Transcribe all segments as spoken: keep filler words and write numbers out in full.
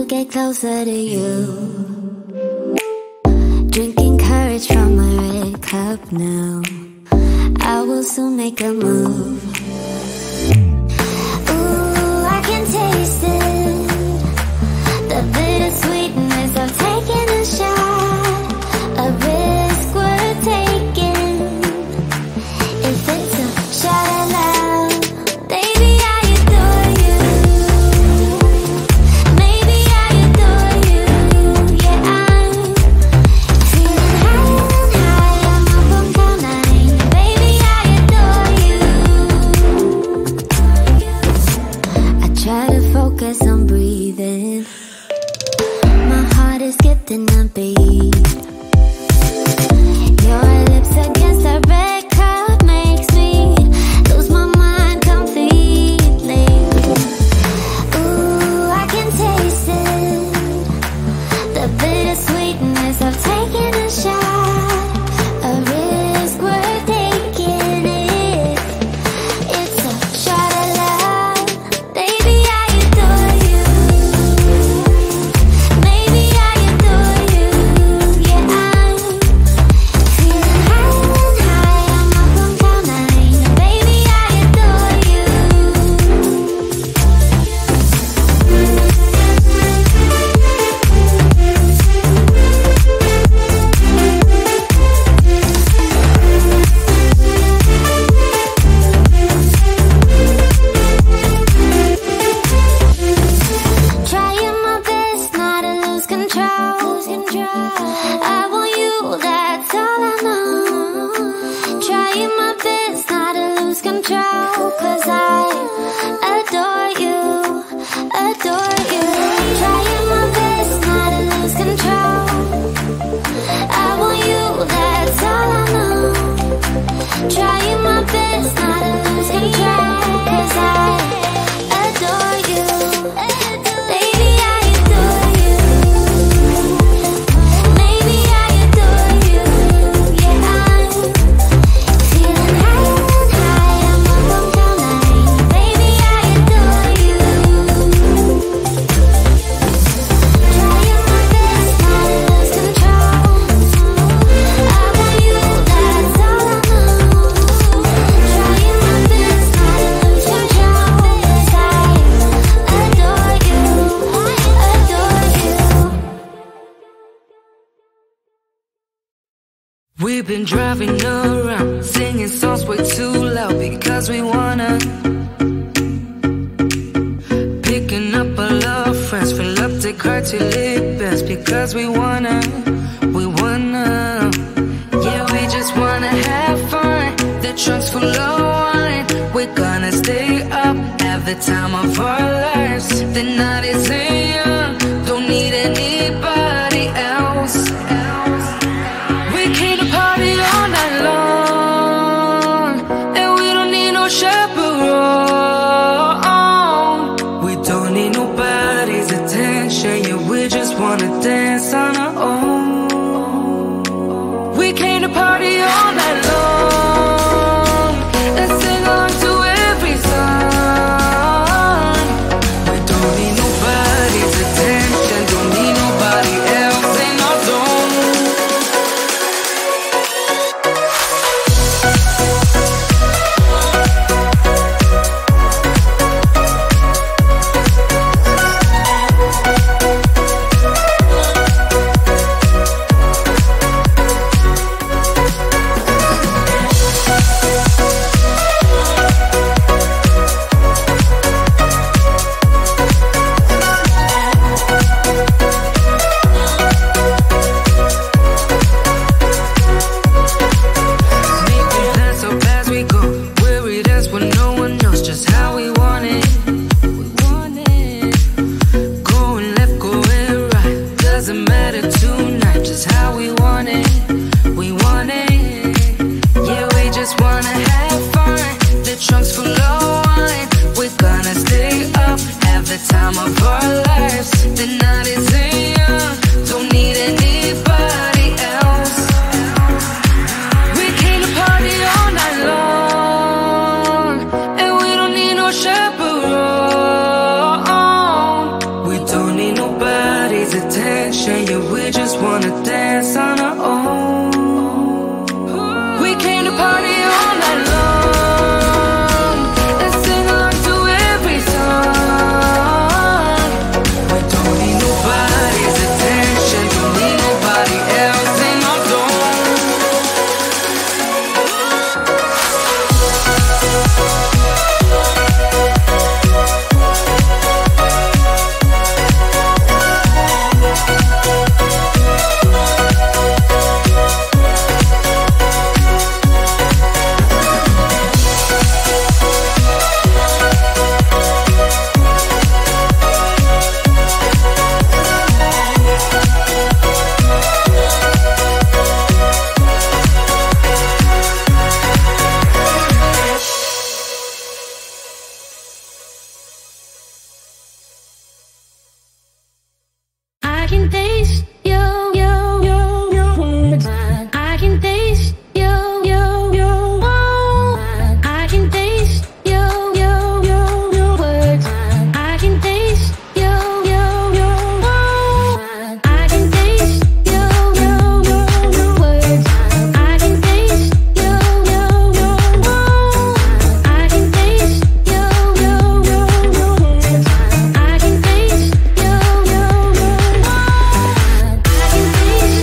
get closer to you. Drinking courage from my red cup now. I will soon make a move. Ooh, I can taste it, the bittersweetness of taking a shot, a risk worth taking. If it's a shot at love, baby, I adore you. Maybe I adore you. Yeah, I'm feeling higher and higher. I'm up on cloud nine. Baby, I adore you. I try to focus on breathing. My heart is skipping a beat. Your lips against a red cup makes me lose my mind completely. Ooh, I can taste it, the bittersweetness of taking a shot, a risk worth taking. It, it's a shot at love, baby, I adore you. Maybe I adore you. Yeah, I'm feeling higher and higher. I'm up on cloud nine. Baby, I adore you. Trying my best not to lose control. I want you, that's all I know. Trying my best not to lose control, 'cause I adore you, adore you. Trying my best not to lose control. I want you, that's all I know. Trying my best not to lose control, 'cause I adore you. Baby, I adore you. Maybe I adore you. Yeah, I'm feeling higher and higher. I'm up on cloud nine. Baby, I adore you. Trying my best not to lose control. I want you, that's all I know. Trying my best not to lose control, 'cause I adore you, adore you. We've been driving around, singing songs way too loud because we wanna. Picking up all our friends, fill up the car till it bends because we wanna, we wanna. Yeah, we just wanna have fun. The trunk's full of wine. We're gonna stay up, have the time of our lives. The night is young, don't need anybody else. We came to party all night long, and we don't need no chaperone. We don't need nobody's attention, yeah, we just wanna dance on our own. We came to party all night long, and sing on to every song. We don't need nobody's attention, don't need nobody else in our zone. Making plans so fast we go, where we dance when no one knows just how we want it. We want it. Going left, going right, doesn't matter tonight, just how we want it. We want it. Yeah, we just wanna have fun. The trunk's full of wine. We're gonna stay up, have the time of our lives. The night is young, don't need anybody else. We came to party all night long, and we don't need no chaperone. We don't need nobody. can taste you, you, you, you. I can taste you, you, you. I can taste you, you, you, you. Words. I can taste you, you, you. I can taste you, you, you, you. Words. I can taste you, you, you, you. I can taste you, you, you, you. Words. I can taste you, you, you, you. I can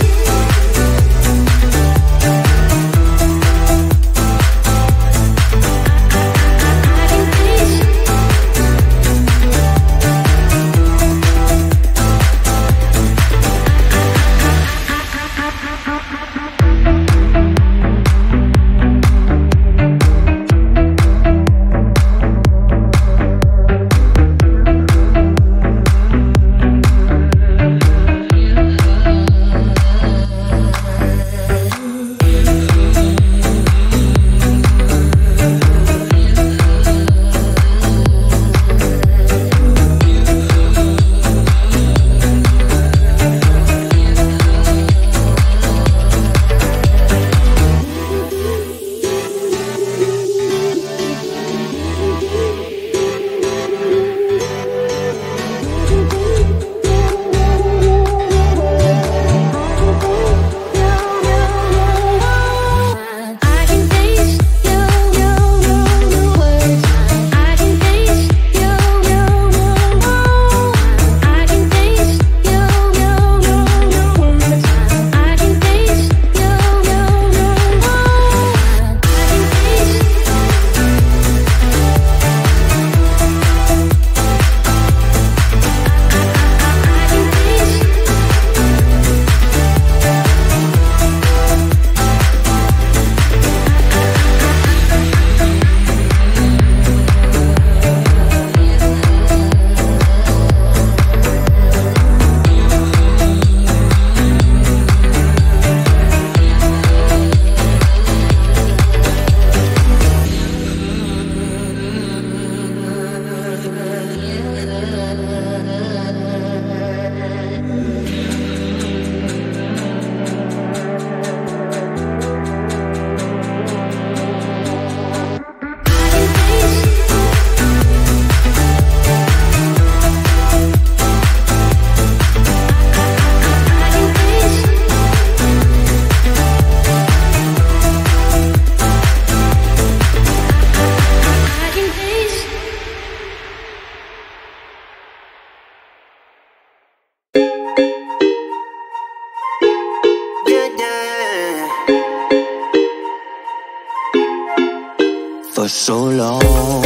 For so long,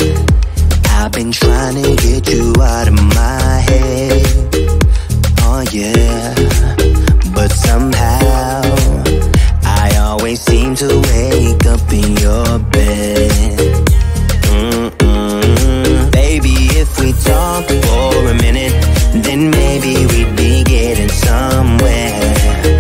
I've been trying to get you out of my head. Oh yeah, but somehow I always seem to wake up in your bed. Mm-mm. Baby, if we talk for a minute, then maybe we'd be getting somewhere.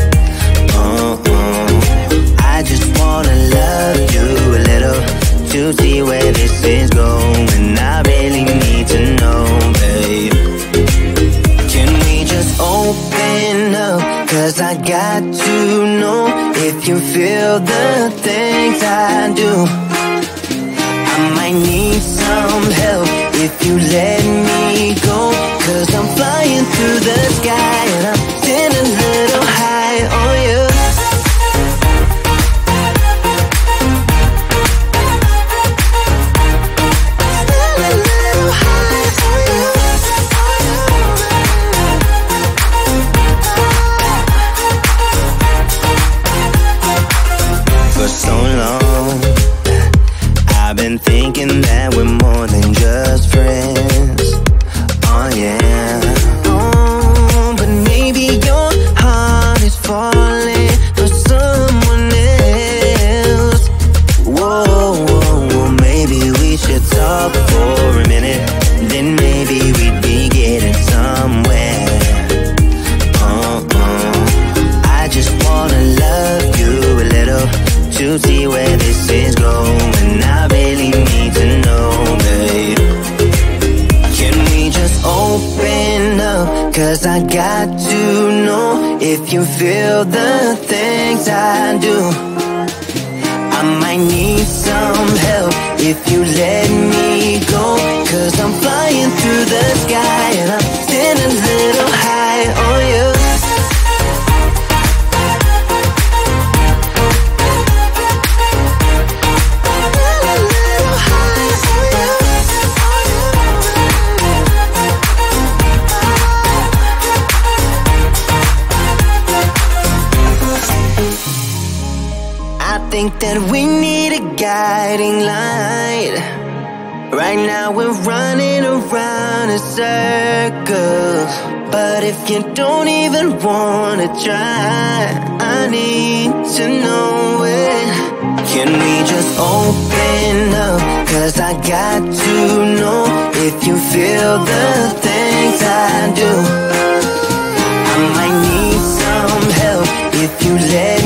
Uh-uh. I just wanna love you a little to see where this is going. I really need to know, babe. Can we just open up? Cause I got to know if you feel the things I do. I might need some help if you let me go. Cause I'm flying through the sky and I'm sitting a little high on you. For so long, I've been thinking that we're more than just friends. Oh yeah. Oh, but maybe your heart is falling for someone else. Whoa, whoa, whoa, maybe we should talk for a minute. Then maybe we'd be getting somewhere. Uh-uh. I just wanna love you a little to see where this is going. I really need to know, babe. Can we just open up? 'cause I got to know if you feel the things I do. I might need some help if you let me go, 'cause I'm flying through the sky and I'm sitting a little high on you. I think that we need a guiding light. Right now we're running around in circles, but if you don't even wanna try, I need to know it. Can we just open up? 'Cause I got to know if you feel the things I do. I might need some help if you let